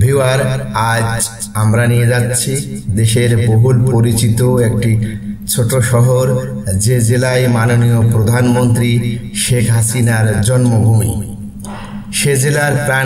Viewer, আজ আমরা নিয়ে যাচ্ছি দেশের বহুল পরিচিত একটি ছোট শহর, যে জেলায় মাননীয় প্রধানমন্ত্রী শেখ হাসিনার জন্মভূমি। সে জেলার প্রাণ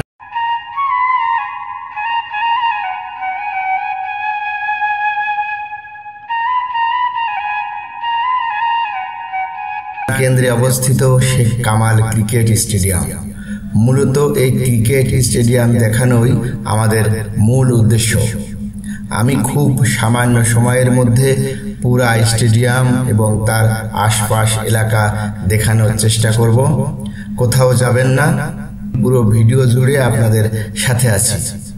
কেন্দ্রে অবস্থিত শেখ কামাল ক্রিকেট স্টেডিয়াম। মূলত এই ক্রিকেট স্টেডিয়াম দেখানোই আমাদের মূল উদ্দেশ্য। আমি খুব সামান্য সময়ের মধ্যে পুরা স্টেডিয়াম এবং তার আশপাশ এলাকা দেখানোর চেষ্টা করব। কোথাও যাবেন না, পুরো ভিডিও জুড়ে আপনাদের সাথে আছি।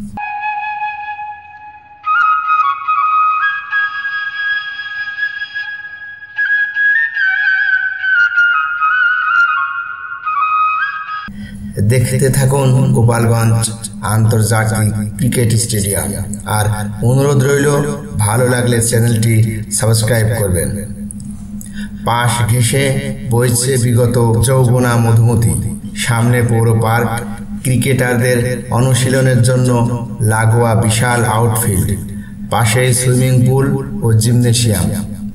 দেখতে থাকুন গোপালগঞ্জ আন্তর্জাতিক ক্রিকেট স্টেডিয়াম। আর অনুরোধ রইল, ভালো লাগলে চ্যানেলটি সাবস্ক্রাইব করবেন। পাশ ঘেঁষে বইছে বিগত যৌবনা মধুমতি। সামনে পৌর পার্ক, ক্রিকেটারদের অনুশীলনের জন্য লাগোয়া বিশাল আউটফিল্ড, পাশে সুইমিং পুল ও জিমনেশিয়াম।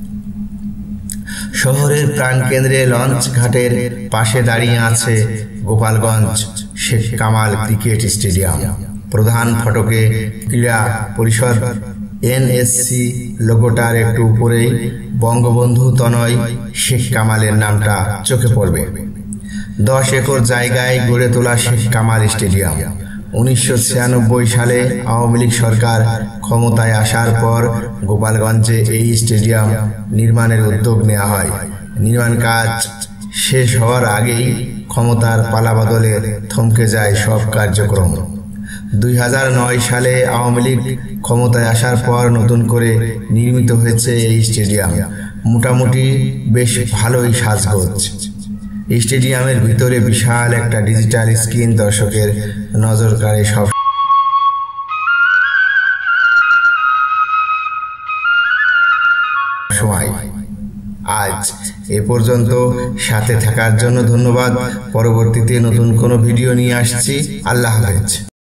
শহরের প্রাণকেন্দ্রে লঞ্চ ঘাটের পাশে দাঁড়িয়ে আছে গোপালগঞ্জ শেখ কামাল ক্রিকেট স্টেডিয়াম। প্রধান ফটকে ক্রীড়া পরিষদ NSC লোগোটার একটু উপরেই বঙ্গবন্ধু তনয় শেখ কামালের নামটা চোখে পড়বে। 10 একর জায়গায় গড়ে তোলা শেখ কামাল স্টেডিয়াম 1996 সালে আওয়ামী লীগ সরকার ক্ষমতায় আসার পর গোপালগঞ্জে এই স্টেডিয়াম নির্মাণের উদ্যোগ নেওয়া হয়। নির্মাণ কাজ শেষ হওয়ার আগেই ক্ষমতার পালাবদলে থমকে যায় সব কার্যক্রম। 2009 সালে আওয়ামী লীগ ক্ষমতায় আসার পর নতুন করে নির্মিত হয়েছে এই স্টেডিয়াম। মোটামুটি বেশ ভালোই সাজগোজ। স্টেডিয়ামের ভিতরে বিশাল একটা ডিজিটাল স্ক্রিন দর্শকের নজর কাড়ে সব সময়। আজ এ পর্যন্ত সাথে থাকার জন্য ধন্যবাদ। পরবর্তীতে নতুন কোনো ভিডিও নিয়ে আসছি। আল্লাহ হাফেজ।